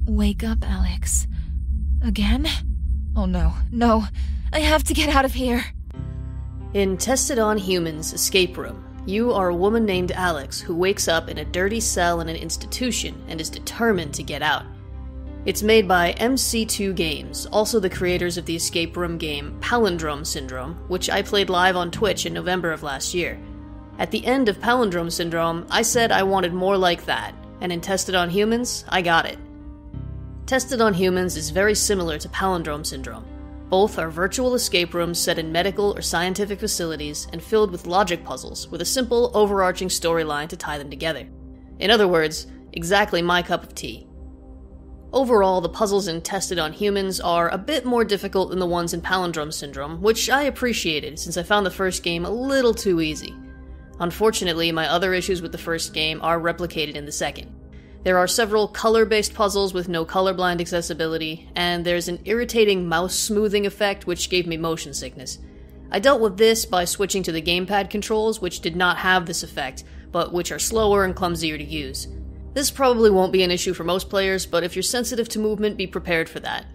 Wake up, Alex. Again? Oh no, no. I have to get out of here. In Tested on Humans Escape Room, you are a woman named Alex who wakes up in a dirty cell in an institution and is determined to get out. It's made by MC2 Games, also the creators of the escape room game Palindrome Syndrome, which I played live on Twitch in November of last year. At the end of Palindrome Syndrome, I said I wanted more like that, and in Tested on Humans, I got it. Tested on Humans is very similar to Palindrome Syndrome. Both are virtual escape rooms set in medical or scientific facilities and filled with logic puzzles with a simple, overarching storyline to tie them together. In other words, exactly my cup of tea. Overall, the puzzles in Tested on Humans are a bit more difficult than the ones in Palindrome Syndrome, which I appreciated since I found the first game a little too easy. Unfortunately, my other issues with the first game are replicated in the second. There are several color-based puzzles with no colorblind accessibility, and there's an irritating mouse smoothing effect which gave me motion sickness. I dealt with this by switching to the gamepad controls, which did not have this effect, but which are slower and clumsier to use. This probably won't be an issue for most players, but if you're sensitive to movement, be prepared for that.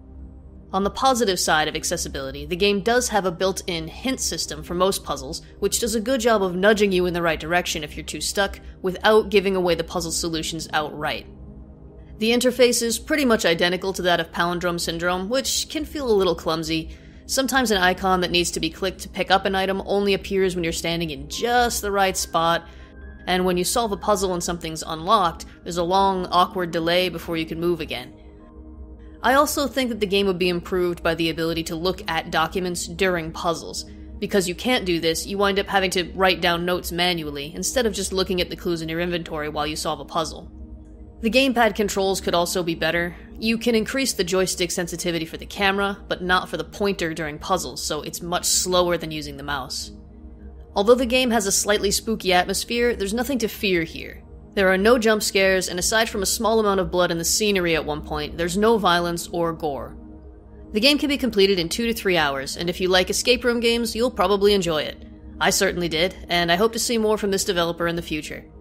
On the positive side of accessibility, the game does have a built-in hint system for most puzzles, which does a good job of nudging you in the right direction if you're too stuck, without giving away the puzzle solutions outright. The interface is pretty much identical to that of Palindrome Syndrome, which can feel a little clumsy. Sometimes an icon that needs to be clicked to pick up an item only appears when you're standing in just the right spot, and when you solve a puzzle and something's unlocked, there's a long, awkward delay before you can move again. I also think that the game would be improved by the ability to look at documents during puzzles. Because you can't do this, you wind up having to write down notes manually, instead of just looking at the clues in your inventory while you solve a puzzle. The gamepad controls could also be better. You can increase the joystick sensitivity for the camera, but not for the pointer during puzzles, so it's much slower than using the mouse. Although the game has a slightly spooky atmosphere, there's nothing to fear here. There are no jump scares, and aside from a small amount of blood in the scenery at one point, there's no violence or gore. The game can be completed in 2 to 3 hours, and if you like escape room games, you'll probably enjoy it. I certainly did, and I hope to see more from this developer in the future.